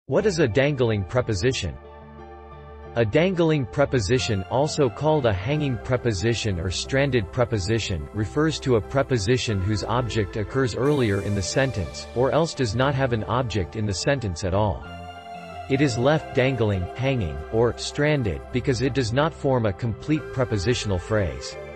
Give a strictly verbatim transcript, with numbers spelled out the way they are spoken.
What is a dangling preposition? A dangling preposition, also called a hanging preposition or stranded preposition, refers to a preposition whose object occurs earlier in the sentence, or else does not have an object in the sentence at all. It is left dangling, hanging, or stranded because it does not form a complete prepositional phrase.